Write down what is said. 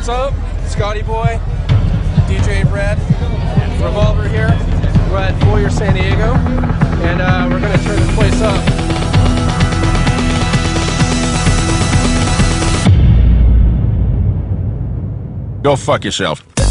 What's up? Scotty Boy, DJ Red, Revolvr here. We're at Voyeur, San Diego, and we're gonna turn this place up. Go fuck yourself.